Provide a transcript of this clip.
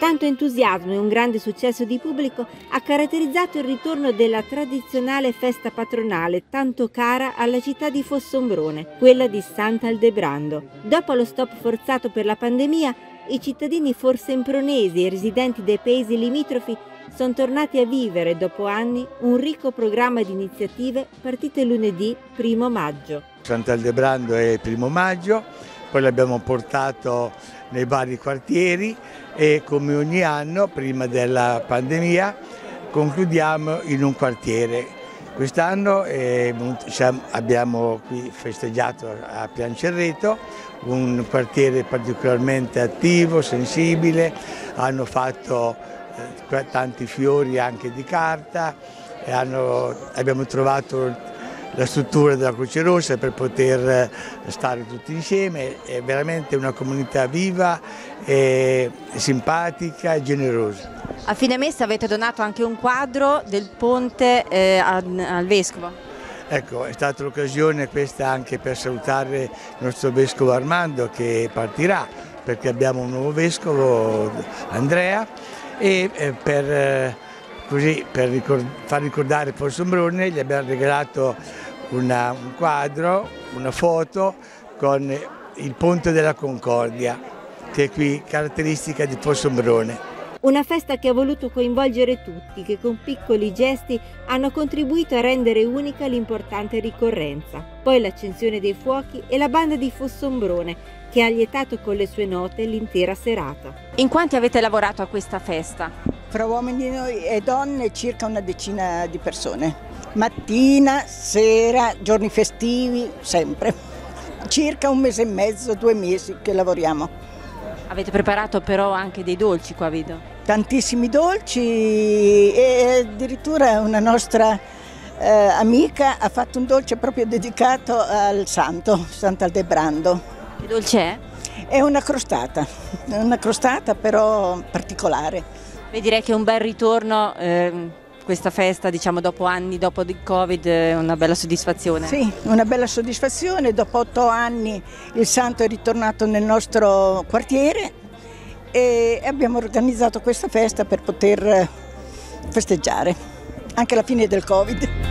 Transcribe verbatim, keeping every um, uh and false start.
Tanto entusiasmo e un grande successo di pubblico ha caratterizzato il ritorno della tradizionale festa patronale tanto cara alla città di Fossombrone, quella di Sant'Aldebrando. Dopo lo stop forzato per la pandemia, i cittadini forsempronesi e residenti dei paesi limitrofi sono tornati a vivere dopo anni un ricco programma di iniziative partite lunedì primo maggio. Sant'Aldebrando è il primo maggio, poi l'abbiamo portato nei vari quartieri e come ogni anno prima della pandemia concludiamo in un quartiere. Quest'anno eh, abbiamo qui festeggiato a Piancerreto, un quartiere particolarmente attivo, sensibile, hanno fatto eh, tanti fiori anche di carta, e hanno, abbiamo trovato la struttura della Croce Rossa per poter stare tutti insieme. È veramente una comunità viva, e simpatica e generosa. A fine mese avete donato anche un quadro del ponte eh, al Vescovo. Ecco, è stata l'occasione questa anche per salutare il nostro Vescovo Armando che partirà, perché abbiamo un nuovo Vescovo, Andrea, e eh, per... Eh, Così, per ricord far ricordare Fossombrone, gli abbiamo regalato una, un quadro, una foto con il Ponte della Concordia, che è qui caratteristica di Fossombrone. Una festa che ha voluto coinvolgere tutti, che con piccoli gesti hanno contribuito a rendere unica l'importante ricorrenza. Poi l'accensione dei fuochi e la banda di Fossombrone, che ha lietato con le sue note l'intera serata. In quanti avete lavorato a questa festa? Fra uomini e donne circa una decina di persone, mattina, sera, giorni festivi, sempre. Circa un mese e mezzo, due mesi che lavoriamo. Avete preparato però anche dei dolci qua, vedo? Tantissimi dolci e addirittura una nostra eh, amica ha fatto un dolce proprio dedicato al santo, Sant'Aldebrando. Che dolce è? È una crostata, una crostata però particolare. Beh, direi che è un bel ritorno, eh, questa festa, diciamo, dopo anni, dopo il Covid, è una bella soddisfazione. Sì, una bella soddisfazione. Dopo otto anni il santo è ritornato nel nostro quartiere e abbiamo organizzato questa festa per poter festeggiare anche la fine del Covid.